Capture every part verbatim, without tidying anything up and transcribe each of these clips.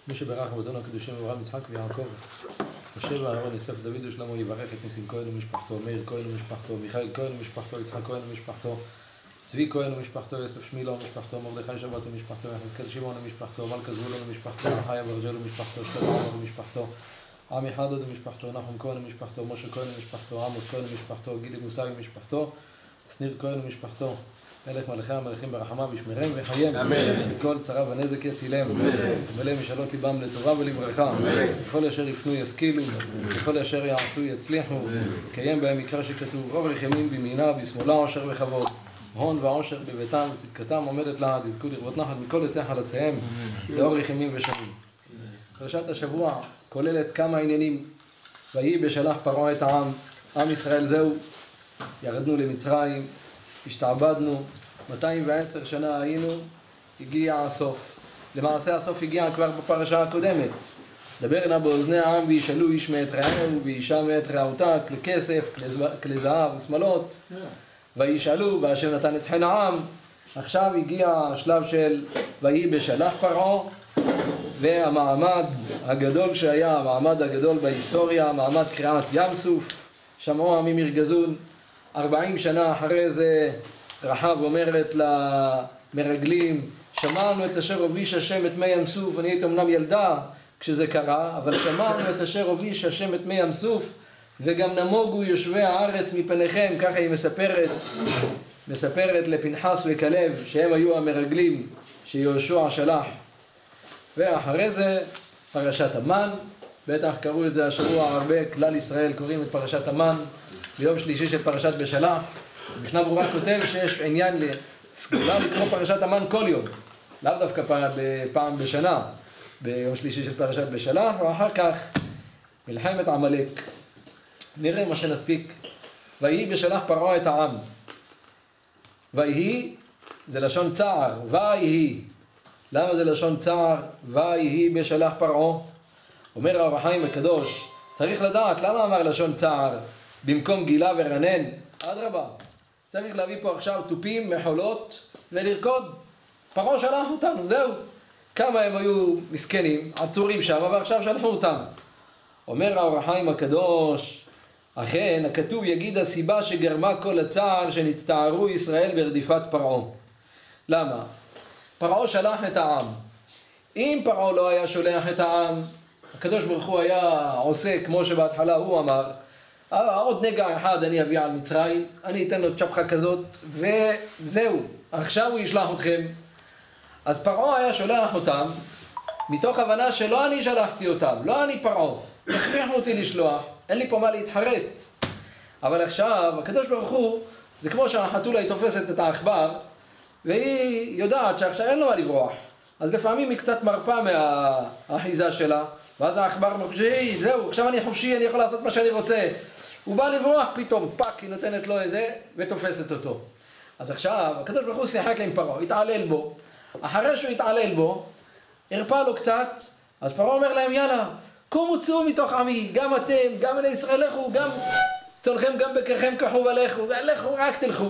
מי שברך אבותינו הקדושים אברהם יצחק ויעקב, משה ואהרון יוסף דוד ושלמה יברך את ניסים כהן ומשפחתו, מאיר כהן ומשפחתו, מיכאל כהן ומשפחתו, יצחק כהן ומשפחתו, צבי כהן ומשפחתו, יוסף שמילו ומשפחתו, מרדכי שבת ומשפחתו, יחזקאל שמעון ומשפחתו, מלכה זבולון ומשפחתו, חיה ברג'ל ומשפחתו, שלמה עמר ומשפחתו, עמי חדד ומשפחתו, נחום כהן ומשפחתו, משה כהן ומשפחתו, עמוס כהן ומשפחתו, גילי מוסאי ומשפחתו, שניר כהן ומשפחתו, מלך מלכי המלכים ברחמיו ישמרם וחיים, מכל צרה ונזק יצילם, ומלא משאלות ליבם לטובה ולברכה, וכל אשר יפנו ישכילו, וכל אשר יעשו יצליחו, וקיים בהם מקרא שכתוב, רוב רחמים בימינה בשמאלה עושר וכבוד, הון ועושר בביתם וצדקתם עומדת לעד, יזכו לרבות נחת מכל יצא חלציהם, לאור רחמים ושבים. פרשת השבוע כוללת כמה עניינים. ויהי בשלח פרעה את העם, עם ישראל זהו, ירדנו למצרים, השתעבדנו, מאתיים ועשר שנה היינו, הגיע הסוף. למעשה הסוף הגיע כבר בפרשה הקודמת. דבר נא באוזני העם וישאלו איש מאת רעהו ואישה מאת רעותה, כלי כסף, כלי זהב ושמלות. וישאלו והשם נתן את חן העם. עכשיו הגיע השלב של ויהי בשלח פרעה, והמעמד הגדול שהיה, המעמד הגדול בהיסטוריה, מעמד קריעת ים סוף. שמעו העמים ירגזון. ארבעים שנה אחרי זה רחב אומרת למרגלים, שמענו את אשר הוביש השם את מי ים סוף. אני הייתי אמנם ילדה כשזה קרה, אבל שמענו את אשר הוביש השם את מי ים סוף, וגם נמוגו יושבי הארץ מפניכם. ככה היא מספרת, מספרת לפנחס וכלב שהם היו המרגלים שיהושע שלח. ואחרי זה פרשת המן, בטח קראו את זה השבוע הרבה, כלל ישראל קוראים את פרשת המן ביום שלישי של פרשת בשלח. משנה ברורה כותב שיש עניין לסגולה לקרוא פרשת המן כל יום, לאו דווקא פעם בשנה, ביום שלישי של פרשת בשלח, ואחר כך מלחמת עמלק. נראה מה שנספיק. ויהי בשלח פרעה את העם. ויהי זה לשון צער, ויהי. למה זה לשון צער? ויהי בשלח פרעה. אומר האור החיים הקדוש, צריך לדעת למה אמר לשון צער במקום גילה ורנן. אדרבה, צריך להביא פה עכשיו טופים, מחולות ולרקוד. פרעה שלח אותנו, זהו. כמה הם היו מסכנים, עצורים שם, ועכשיו שלחו אותם. אומר האור החיים הקדוש, אכן הכתוב יגיד הסיבה שגרמה כל הצער שנצטערו ישראל ברדיפת פרעה. למה? פרעה שלח את העם. אם פרעה לא היה שולח את העם, הקדוש ברוך הוא היה עושה כמו שבהתחלה הוא אמר, עוד נגע אחד אני אביא על מצרים, אני אתן לו צ'פחה כזאת, וזהו, עכשיו הוא ישלח אתכם. אז פרעה היה שולח אותם, מתוך הבנה שלא אני שלחתי אותם, לא אני פרעה, תכריחו אותי לשלוח, אין לי פה מה להתחרט. אבל עכשיו, הקדוש ברוך הוא, זה כמו שהחתולה היא תופסת את העכבר, והיא יודעת שעכשיו אין לו מה לברוח. אז לפעמים היא קצת מרפה מהאחיזה שלה, ואז העכבר מרגיש, זהו, עכשיו אני חופשי, אני יכול לעשות מה שאני רוצה. הוא בא לברוח, פתאום פאק, היא נותנת לו איזה, ותופסת אותו. אז עכשיו, הקדוש ברוך הוא שיחק עם פרעה, התעלל בו. אחרי שהוא התעלל בו, הרפא לו קצת, אז פרעה אומר להם, יאללה, קומו צאו מתוך עמי, גם אתם, גם אלי ישראל לכו, גם צונכם, גם בקרכם כחו ולכו, ולכו, רק תלכו.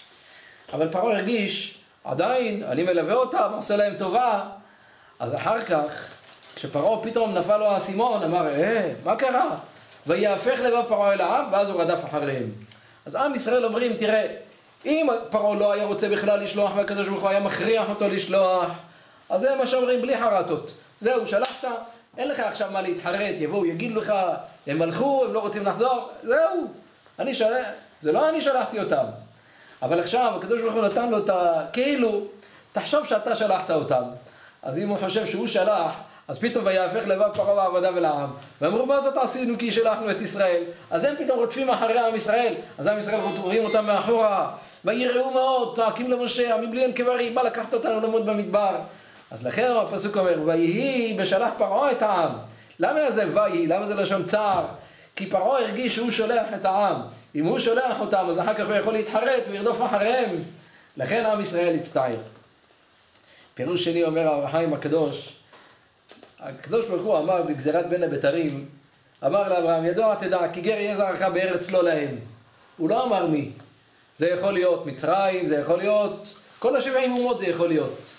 אבל פרעה הרגיש, עדיין, אני מלווה אותם, עושה להם טובה. אז אחר כך, כשפרעה פתאום נפל לו האסימון, אמר, אה, מה קרה? ויהפך לבב פרעה אל העם, ואז הוא רדף אחריהם. אז עם ישראל אומרים, תראה, אם פרעה לא היה רוצה בכלל לשלוח, והקדוש ברוך הוא היה מכריח אותו לשלוח, אז זה מה שאומרים, בלי חרטות. זהו, שלחת, אין לך עכשיו מה להתחרט, יבואו, יגידו לך, הם הלכו, הם לא רוצים לחזור, זהו, אני שלח, זה לא אני שלחתי אותם. אבל עכשיו, הקדוש ברוך הוא נתן לו את ה... כאילו, תחשוב שאתה שלחת אותם. אז אם הוא חושב שהוא שלח, אז פתאום ויהפך לבב פרעה ועבדיו אל העם. ואמרו, מה זאת עשינו כי שלחנו את ישראל? אז הם פתאום רודפים אחרי עם ישראל. אז עם ישראל רואים אותם מאחורה. ויראו מאוד, צועקים למשה, מבלי כברי, בא לקחת אותנו למות במדבר. אז לכן הפסוק אומר, ויהי בשלח פרעה את העם. למה זה ויהי? למה זה לשון צער? כי פרעה הרגיש שהוא שולח את העם. אם הוא שולח אותם, אז אחר כך הוא יכול להתחרט וירדוף אחריהם. לכן עם ישראל יצטער. פירוש שני אומר האור החיים הקדוש, הקדוש ברוך הוא אמר בגזירת בין הבתרים, אמר לאברהם, ידוע תדע, כי גר יהיה זרעך בארץ לא להם. הוא לא אמר מי. זה יכול להיות מצרים, זה יכול להיות, כל השבעים אומות זה יכול להיות.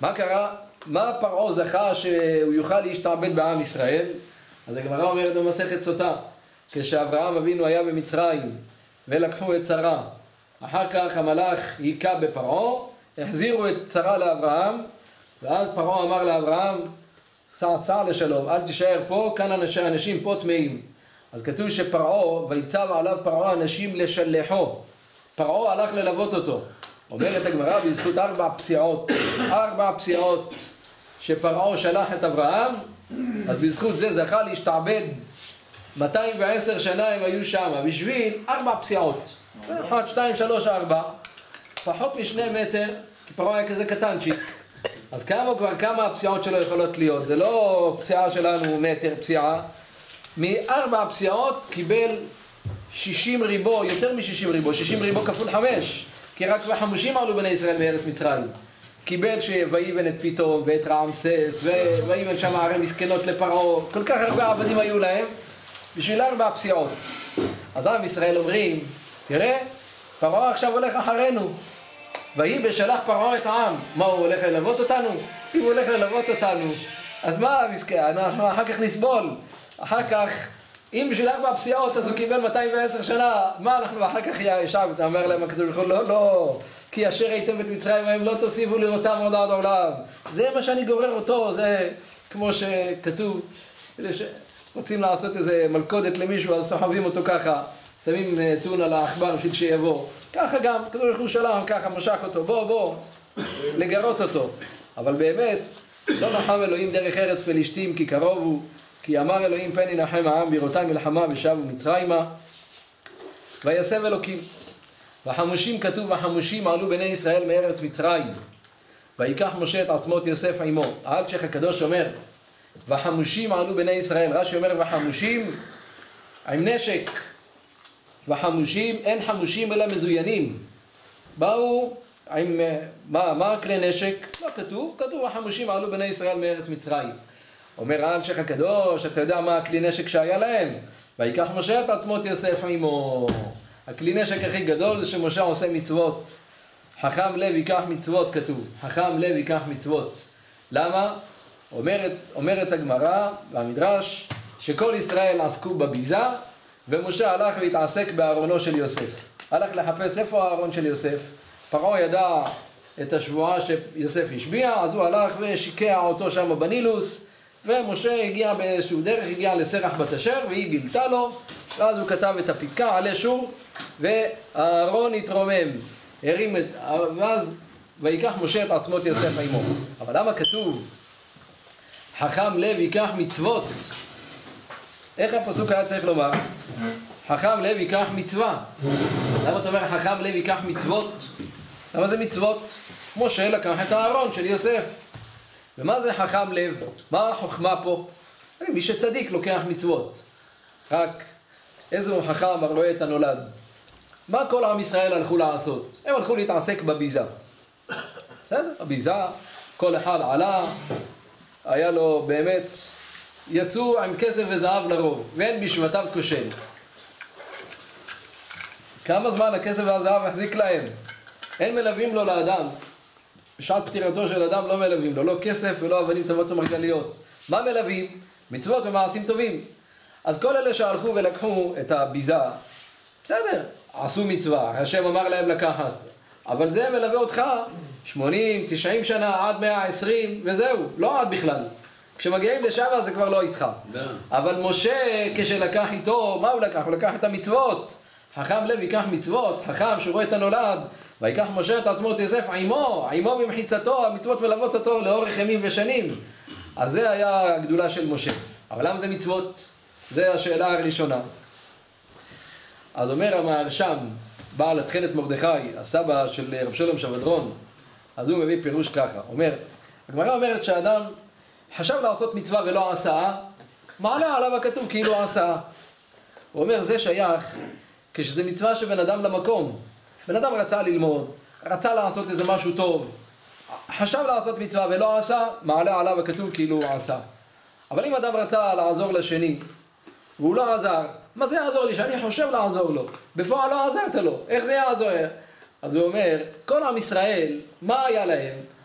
מה קרה? מה פרעה זכה שהוא יוכל להשתעבד בעם ישראל? אז הגמרא אומרת במסכת סוטה, כשאברהם אבינו היה במצרים ולקחו את שרה, אחר כך המלאך היכה בפרעה, החזירו את שרה לאברהם, ואז פרעה אמר לאברהם, סע, סע לשלום, אל תישאר פה, כאן אנשים, אנשים פה טמאים. אז כתוב שפרעה, ויצב עליו פרעה אנשים לשלחו. פרעה הלך ללוות אותו. אומרת הגמרא בזכות ארבע פסיעות, ארבע פסיעות שפרעה שלח את אברהם, אז בזכות זה זכה להשתעבד. מאתיים ועשר שנה הם היו שם, בשביל ארבע פסיעות. אחת, שתיים, שלוש, ארבע. פחות משני מטר, כי פרעה היה כזה קטנצ'יק. אז כמה כבר, כמה הפסיעות שלו יכולות להיות? זה לא פסיעה שלנו מטר פסיעה. מארבע פסיעות קיבל שישים ריבו, יותר מ-שישים ריבו, שישים ריבו כפול חמש. כי רק בחמושים עלו בני ישראל מארץ מצרים. קיבל שויבן את פיתום ואת רעמסס, וויבן שם ערי מסכנות לפרעה. כל כך הרבה עבדים היו להם, בשביל ארבע פסיעות. אז עם ישראל אומרים, תראה, פרעה עכשיו הולך אחרינו. ויהי בשלח פרעה את העם. מה, הוא הולך ללוות אותנו? אם הוא הולך ללוות אותנו, אז מה המסכן? אנחנו אחר כך נסבול. אחר כך, אם בשביל ארבע פסיעות אז הוא קיבל מאתיים ועשר שנה, מה אנחנו אחר כך ישב? אתה אומר להם הכתוב לכם, לא, לא, כי אשר הייתם את מצרים והם לא תוסיפו לראותם עוד עד עולם. זה מה שאני גורר אותו, זה כמו שכתוב, רוצים לעשות איזה מלכודת למישהו, אז סוחבים אותו ככה, שמים טון על העכבר בשביל שיבוא. ככה גם, כתוב לכם שלם, ככה משך אותו, בוא, בוא, לגרות אותו. אבל באמת, לא נחם אלוהים דרך ארץ פלישתים כי קרוב הוא, כי אמר אלוהים פן ינחם העם בראותי מלחמה ושבו מצרימה, ויסב אלוקים. והחמושים כתוב, והחמושים עלו בני ישראל מארץ מצרים, ויקח משה את עצמות יוסף עמו. האלשיך הקדוש אומר, והחמושים עלו בני ישראל, רש"י אומר, והחמושים עם נשק, והחמושים, אין חמושים אלא מזוינים. באו עם, מה, מה כלי נשק? מה כתוב? כתוב, החמושים עלו בני ישראל מארץ מצרים. אומר האלשיך הקדוש, אתה יודע מה הכלי נשק שהיה להם? ויקח משה את עצמות יוסף עמו. הכלי נשק הכי גדול זה שמשה עושה מצוות. חכם לב ייקח מצוות כתוב. חכם לב ייקח מצוות. למה? אומרת, אומרת הגמרא והמדרש שכל ישראל עסקו בביזה, ומשה הלך והתעסק בארונו של יוסף. הלך לחפש איפה הארון של יוסף. פרעה ידע את השבועה שיוסף השביע, אז הוא הלך ושיקע אותו שם בנילוס, ומשה הגיע באיזשהו דרך, הגיע לסרח בת אשר, והיא גילתה לו, ואז הוא כתב את הפתקה עלי שור, והארון התרומם, הרים את, ואז ויקח משה את עצמות יוסף עמו. אבל למה כתוב חכם לב ייקח מצוות? איך הפסוק היה צריך לומר? חכם לב ייקח מצווה. למה אתה אומר חכם לב ייקח מצוות? למה זה מצוות? משה לקח את הארון של יוסף. ומה זה חכם לב? מה החוכמה פה? מי שצדיק לוקח מצוות. רק איזה הוא חכם הרואה את הנולד. מה כל עם ישראל הלכו לעשות? הם הלכו להתעסק בביזה. בסדר? הביזה, כל אחד עלה, היה לו באמת, יצאו עם כסף וזהב לרוב, ואין בשבטיו כושל. כמה זמן הכסף והזהב החזיק להם? אין מלווים לו לאדם. בשעת פטירתו של אדם לא מלווים לו, לא כסף ולא אבנים טובות ומרגליות. מה מלווים? מצוות ומעשים טובים. אז כל אלה שהלכו ולקחו את הביזה, בסדר, עשו מצווה, השם אמר להם לקחת. אבל זה מלווה אותך שמונים, תשעים שנה, עד מאה ועשרים, וזהו, לא עד בכלל. כשמגיעים לשם זה כבר לא איתך. אבל משה, כשלקח איתו, מה הוא לקח? הוא לקח את המצוות. חכם לב ייקח מצוות, חכם שרואה את הנולד, ויקח משה את עצמות יוסף עמו, עמו במחיצתו, המצוות מלוות אותו לאורך ימים ושנים. אז זה היה הגדולה של משה. אבל למה זה מצוות? זה השאלה הראשונה. אז אומר המהרש"ם, בעל התחילת מרדכי, הסבא של רב שלום שבדרון, אז הוא מביא פירוש ככה. אומר, הגמרא אומרת שהאדם חשב לעשות מצווה ולא עשה, מעלה עליו הכתוב כאילו עשה. הוא אומר, זה שייך כשזה מצווה שבן אדם למקום. בן אדם רצה ללמוד, רצה לעשות איזה משהו טוב, חשב לעשות מצווה ולא עשה, מעלה עליו הכתוב כאילו הוא עשה. אבל אם אדם רצה לעזור לשני, והוא לא עזר, מה זה יעזור לי? שאני חושב לעזור לו. בפועל לא עזרת לו. איך זה יעזור? אז הוא אומר, כל עם ישראל, מה היה להם?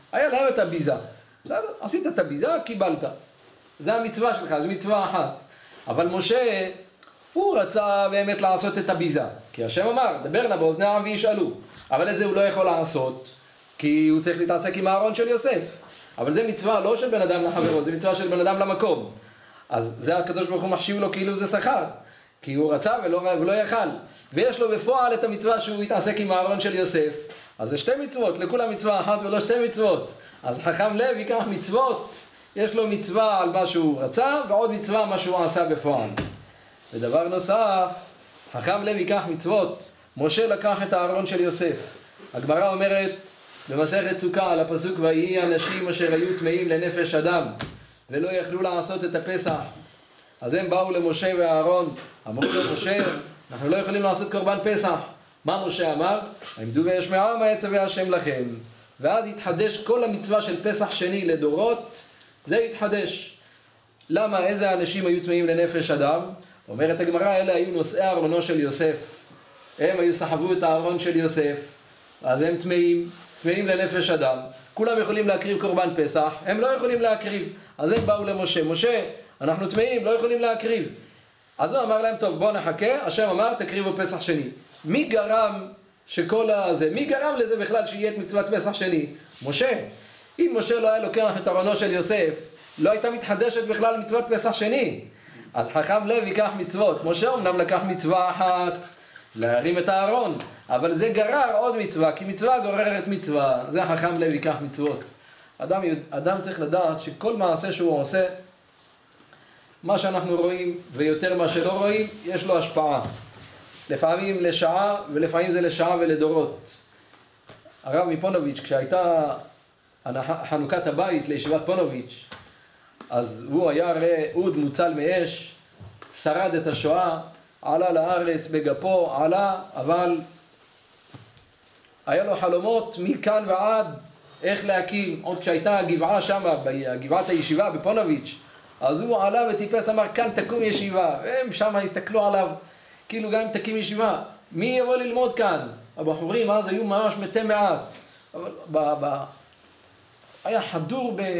היה להם את הביזה. עשית את הביזה, קיבלת. זה המצווה שלך, זו מצווה אחת. אבל משה, הוא רצה באמת לעשות את הביזה. כי השם אמר, דבר נא באוזני העם וישאלו. אבל את זה הוא לא יכול לעשות, כי הוא צריך להתעסק עם הארון של יוסף. אבל זה מצווה לא של בן אדם לחברו, זה מצווה של בן אדם למקום. אז זה הקדוש ברוך הוא מחשיב לו כאילו זה שכר. כי הוא רצה ולא, ולא יכל. ויש לו בפועל את המצווה שהוא יתעסק עם הארון של יוסף. אז זה שתי מצוות, לכולם מצווה אחת ולא שתי מצוות. אז חכם לב ייקח מצוות, יש לו מצווה על מה שהוא רצה, ועוד מצווה מה שהוא עשה בפועל. ודבר נוסף, חכם לב ייקח מצוות, משה לקח את הארון של יוסף. הגמרא אומרת במסכת סוכה על הפסוק, ויהי אנשים אשר היו טמאים לנפש אדם, ולא יכלו לעשות את הפסח. אז הם באו למשה ואהרון, אמרו לו, משה, אנחנו לא יכולים לעשות קורבן פסח. מה משה אמר? עמדו וישמעו מה יצווה השם לכם. ואז התחדש כל המצווה של פסח שני לדורות, זה התחדש. למה? איזה אנשים היו טמאים לנפש אדם? אומרת הגמרא, אלה היו נושאי ארונו של יוסף. הם היו סחבו את הארון של יוסף, אז הם טמאים, טמאים לנפש אדם. כולם יכולים להקריב קורבן פסח, הם לא יכולים להקריב. אז הם באו למשה, משה, אנחנו טמאים, לא יכולים להקריב. אז הוא אמר להם, טוב, בוא נחכה, השם אמר, תקריבו פסח שני. מי גרם שכל הזה, מי גרם לזה בכלל שיהיה את מצוות פסח שני? משה. אם משה לא היה לוקח את ארונו של יוסף, לא הייתה מתחדשת בכלל מצוות פסח שני. אז חכם לב ייקח מצוות. משה אמנם לקח מצווה אחת, להרים את הארון, אבל זה גרר עוד מצווה, כי מצווה גוררת מצווה. זה חכם לב ייקח מצוות. אדם, אדם צריך לדעת שכל מעשה שהוא עושה, מה שאנחנו רואים ויותר מה שלא רואים, יש לו השפעה. לפעמים לשעה ולפעמים זה לשעה ולדורות. הרב מפונוביץ', כשהייתה חנוכת הבית לישיבת פונוביץ', אז הוא היה הרי אוד מוצל מאש, שרד את השואה, עלה לארץ בגפו, עלה, אבל היה לו חלומות מכאן ועד איך להקים. עוד כשהייתה הגבעה שם, גבעת הישיבה בפונוביץ', אז הוא עלה וטיפס, אמר, כאן תקום ישיבה. והם שם הסתכלו עליו, כאילו גם אם תקים ישיבה, מי יבוא ללמוד כאן? הבחורים אז היו ממש מתי מעט. אבל ב, ב, היה חדור ב...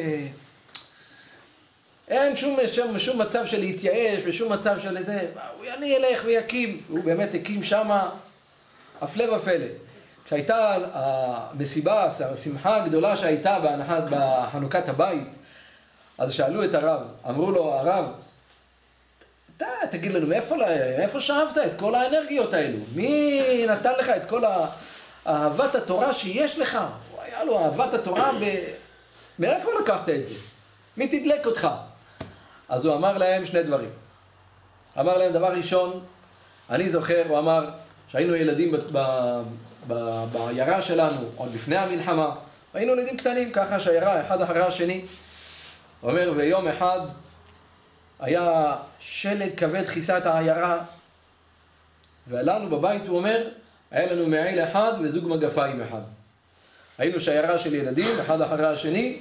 אין שום, שום, שום מצב של להתייאש, ושום מצב של איזה... אני אלך ויקים. הוא באמת הקים שם, הפלא ופלא. כשהייתה המסיבה, השמחה הגדולה שהייתה בהנחת, בחנוכת הבית, אז שאלו את הרב, אמרו לו, הרב, אתה תגיד לנו, מאיפה, מאיפה שאבת את כל האנרגיות האלו? מי נתן לך את כל אהבת התורה שיש לך? היה לו אהבת התורה, ב... מאיפה לקחת את זה? מי תדלק אותך? אז הוא אמר להם שני דברים. אמר להם, דבר ראשון, אני זוכר, הוא אמר, שהיינו ילדים ב... ב... ב... בעיירה שלנו, עוד לפני המלחמה, היינו ילדים קטנים, ככה שהעיירה, אחד אחרי השני. הוא אומר, ויום אחד היה שלג כבד כיסה את העיירה, ולנו בבית, הוא אומר, היה לנו מעיל אחד וזוג מגפיים אחד. היינו שיירה של ילדים, אחד אחרי השני,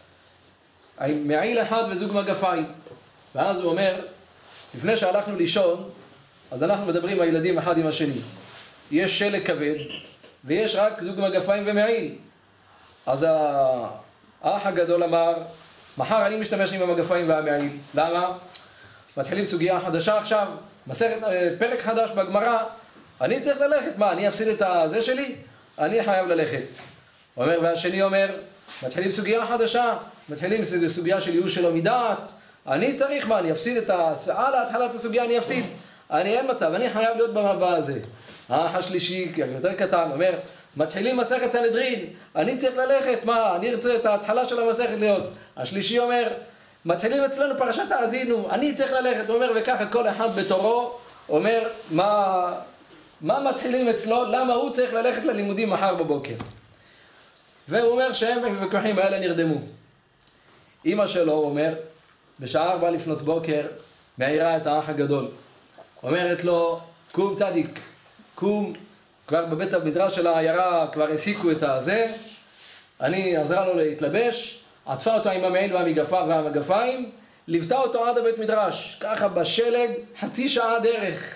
מעיל אחד וזוג מגפיים. ואז הוא אומר, לפני שהלכנו לישון, אז אנחנו מדברים עם הילדים אחד עם השני. יש שלג כבד, ויש רק זוג מגפיים ומעיל. אז האח הגדול אמר, מחר אני משתמש עם המגפיים והמעיל. למה? מתחילים סוגיה חדשה עכשיו, מסכת, פרק חדש בגמרא, אני צריך ללכת. מה, אני אפסיד את הזה שלי? אני חייב ללכת. הוא אומר, והשני אומר, מתחילים סוגיה חדשה, מתחילים סוגיה של ייאוש שלו מדעת, אני צריך מה, אני אפסיד את הסעה להתחלת הסוגיה, אני אפסיד. אני אין מצב, אני חייב להיות במבא הזה. האח השלישי, יותר קטן, אומר, מתחילים מסכת סנהדרין, אני צריך ללכת, מה, אני ארצה את ההתחלה של המסכת להיות. השלישי אומר, מתחילים אצלנו פרשת האזינו, אני צריך ללכת. הוא אומר, וככה כל אחד בתורו אומר, מה, מה מתחילים אצלו, למה הוא צריך ללכת ללימודים מחר בבוקר. והוא אומר שהם בוויכוחים האלה נרדמו. אמא שלו, הוא אומר, בשעה ארבע לפנות בוקר, מעירה את האח הגדול. אומרת לו, קום צדיק, קום, כבר בבית המדרש של העיירה כבר הסיקו את הזה, אני עזרה לו להתלבש, עטפה אותו עם המעיל והמגפה והמגפיים, ליוותה אותו עד הבית מדרש, ככה בשלג, חצי שעה דרך.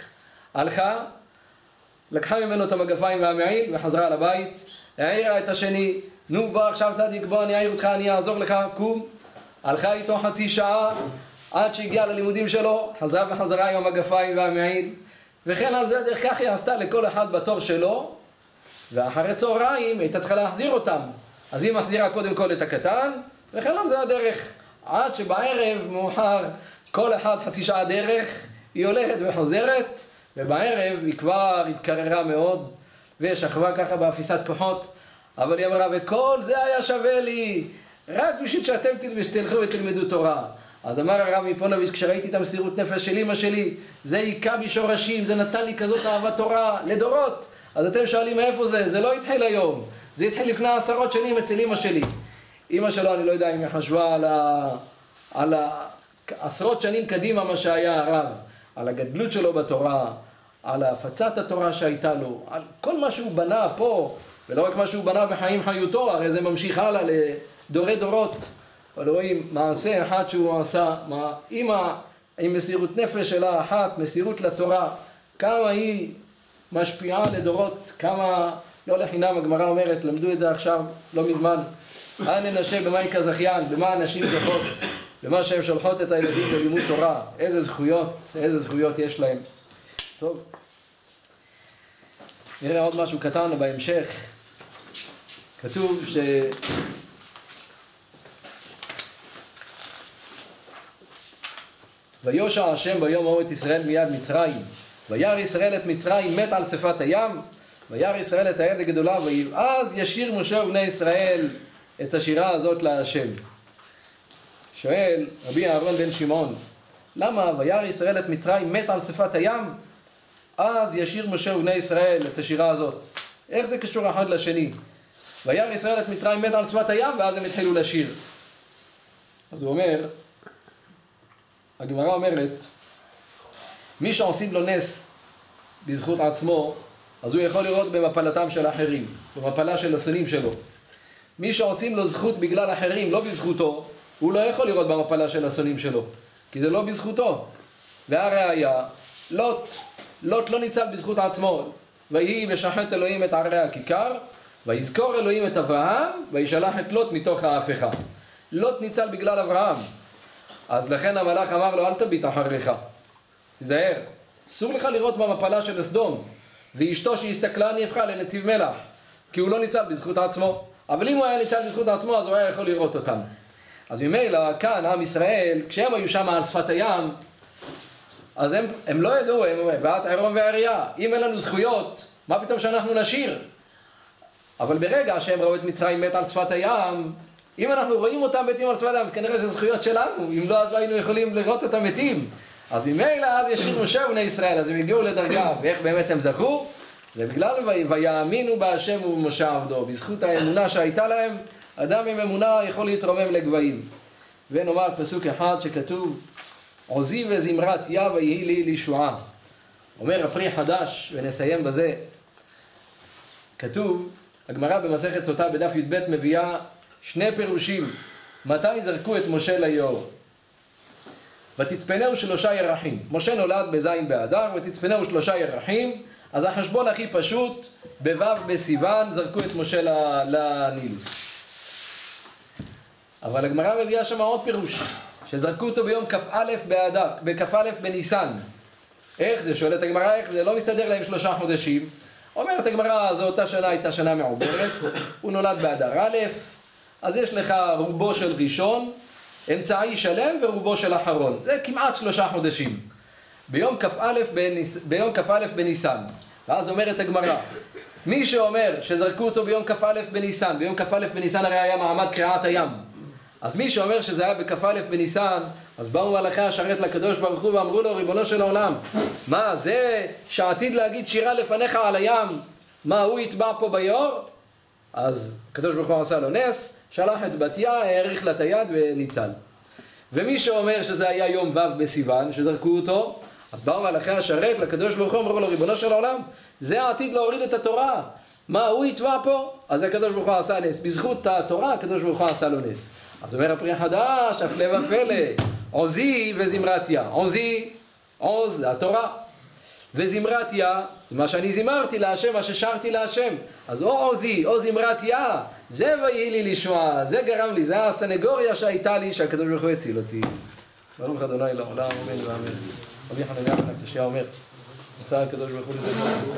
הלכה, לקחה ממנו את המגפיים והמעיל וחזרה לבית, העירה את השני, נו בוא עכשיו צדיק, בוא אני אעיר אותך, אני אעזור לך, קום. הלכה איתו חצי שעה, עד שהגיע ללימודים שלו, חזרה בחזרה עם המגפיים והמעיל, וכן על זה דרך כך היא עשתה לכל אחד בתור שלו, ואחרי צהריים הייתה צריכה להחזיר אותם. אז היא מחזירה קודם כל את הקטן, וכן על זה הדרך. עד שבערב מאוחר, כל אחד חצי שעה דרך, היא הולכת וחוזרת, ובערב היא כבר התקררה מאוד, ושכבה ככה באפיסת כוחות, אבל היא אמרה, וכל זה היה שווה לי, רק בשביל שאתם תלכו ותלמדו תורה. אז אמר הרב מפונוביץ', כשראיתי את המסירות נפש של אמא שלי, זה היכה בי שורשים, זה נתן לי כזאת אהבת תורה לדורות. אז אתם שואלים מאיפה זה? זה לא התחיל היום, זה התחיל לפני עשרות שנים אצל אמא שלי. אמא שלו, אני לא יודע אם היא חשבה על, ה... על ה... עשרות שנים קדימה מה שהיה הרב, על הגדלות שלו בתורה, על הפצת התורה שהייתה לו, על כל מה שהוא בנה פה, ולא רק מה שהוא בנה בחיים חיותו, הרי זה ממשיך הלאה לדורי דורות. אבל רואים מעשה אחד שהוא עשה, מה, אמא עם מסירות נפש שלה אחת, מסירות לתורה, כמה היא משפיעה לדורות, כמה, לא לחינם, הגמרא אומרת, למדו את זה עכשיו, לא מזמן, אנא נשב במאי כזכיין, במה הנשים זוכות, במה שהן שולחות את הילדים ללימוד תורה, איזה זכויות, איזה זכויות יש להם. טוב, נראה עוד משהו קטן בהמשך. כתוב ש... ויושע השם ביום ההוא את ישראל מיד מצרים, וירא ישראל את מצרים מת על שפת הים, וירא ישראל את היד הגדולה, ואז ישיר משה ובני ישראל את השירה הזאת להשם. שואל רבי אהרון בן שמעון, למה וירא ישראל את מצרים מת על שפת הים, אז ישיר משה ובני ישראל את השירה הזאת? איך זה קשור אחד לשני? וירא ישראל את מצרים מת על שפת הים, ואז הם התחילו לשיר. אז הוא אומר, הגמרא אומרת, מי שעושים לו נס בזכות עצמו, אז הוא יכול לראות במפלתם של אחרים, במפלה של השונאים שלו. מי שעושים לו זכות בגלל אחרים, לא בזכותו, הוא לא יכול לראות במפלה של השונאים שלו, כי זה לא בזכותו. והראיה, לוט, לוט לא ניצל בזכות עצמו, ויהי ושחט אלוהים את ערי הכיכר, ויזכור אלוהים את אברהם, וישלח את לוט מתוך ההפכה. לוט ניצל בגלל אברהם. אז לכן המלאך אמר לו, אל תביט אחריך, תיזהר, אסור לך לראות במפלה של סדום, ואשתו שהסתכלה נהפכה לנציב מלח, כי הוא לא ניצל בזכות עצמו. אבל אם הוא היה ניצל בזכות עצמו, אז הוא היה יכול לראות אותם. אז ממילא כאן עם ישראל, כשהם היו שם על שפת הים, אז הם, הם לא ידעו, הם אומרים, ואת עירום ועריה, אם אין לנו זכויות, מה פתאום שאנחנו נשיר? אבל ברגע שהם ראו את מצרים מת על שפת הים, אם אנחנו רואים אותם מתים על שפת הים, אז כנראה שזה זכויות שלנו, אם לא אז לא היינו יכולים לראות אותם מתים. אז ממילא אז ישיר משה ובני ישראל, אז הם הגיעו לדרגה, ואיך באמת הם זכו? זה בגלל ויאמינו בהשם ובמשה עבדו, בזכות האמונה שהייתה להם, אדם עם אמונה יכול להתרומם לגבהים. ונאמר פסוק אחד שכתוב, עוזי וזמרת יה ויהי לי לישועה. אומר הפרי חדש, ונסיים בזה, כתוב, הגמרא במסכת סוטה בדף י"ב מביאה שני פירושים, מתי זרקו את משה ליאור. ותצפנהו שלושה ירחים, משה נולד בזין באדר, ותצפנהו שלושה ירחים, אז החשבון הכי פשוט, בו' בסיוון זרקו את משה לנילוס. אבל הגמרא מביאה שם עוד פירוש, שזרקו אותו ביום כ"א באדר, בכ"א בניסן. איך זה? שואלת הגמרא, איך זה? לא מסתדר להם שלושה חודשים. אומרת הגמרא, זו אותה שנה, הייתה שנה מעוברת, הוא נולד באדר א', אז יש לך רובו של ראשון, אמצעי שלם ורובו של אחרון. זה כמעט שלושה חודשים. ביום כ"א בניס... ביום כ"א בניסן. ואז אומרת הגמרא, מי שאומר שזרקו אותו ביום כ"א בניסן, ביום כ"א בניסן הרי היה מעמד קריעת הים. אז מי שאומר שזה היה בכ"א בניסן, אז באו מלאכי השרת לקדוש ברוך הוא ואמרו לו, ריבונו של העולם, מה זה שעתיד להגיד שירה לפניך על הים, מה הוא יטבע פה ביור? אז הקדוש ברוך הוא עשה לו נס, שלח את בתיה, העריך לה את היד וניצל. ומי שאומר שזה היה יום ו' בסיוון, שזרקו אותו, אז באו מלאכי השרת לקדוש ברוך הוא, אמרו לו, ריבונו של העולם, זה העתיד להוריד את התורה, מה הוא יטבע פה? אז הקדוש ברוך הוא עשה נס, בזכות התורה הקדוש ברוך הוא עשה לו נס. אז אומר הפרי החדש, הפלא ופלא, עוזי וזמרת יה. עוזי, עוז, התורה. וזמרת יא, זה מה שאני זימרתי להשם, מה ששרתי להשם. אז או עוזי, או זמרת יא, זה ויהי לי לשמוע, זה גרם לי, זה הסנגוריה שהייתה לי, שהקדוש ברוך הוא הציל אותי. ברוך אדוני לעולם, אמן ואמן. רבי חנניה בן עקשיא אומר, רצה הקדוש ברוך הוא לדבר.